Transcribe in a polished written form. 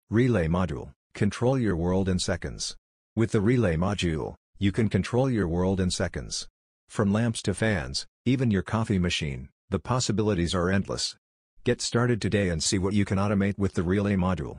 Relay module, control your world in seconds. With the relay module, you can control your world in seconds. From lamps to fans, even your coffee machine, the possibilities are endless. Get started today and see what you can automate with the relay module.